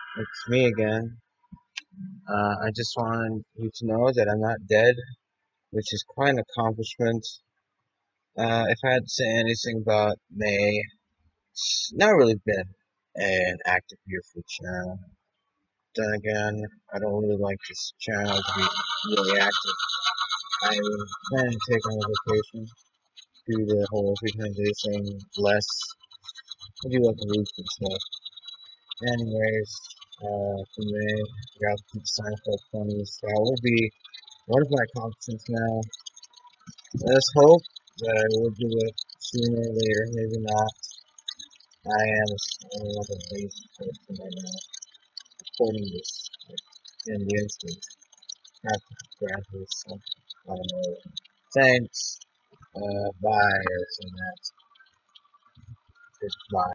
It's me again. I just wanted you to know that I'm not dead, which is quite an accomplishment. If I had to say anything about May, it's not really been an active year for the channel. Then again, I don't really like this channel to be really active. I plan to take on a vacation, do the whole 300-day thing less. I do like a week and stuff. Anyways, for May, I got to keep signing for 20, so I will be one of my accomplishments now. Let's hope that I will do it sooner or later, maybe not. I am like a lazy person right now, recording this in the instant after graduate, so I don't know. Thanks, bye, or something like that. Goodbye.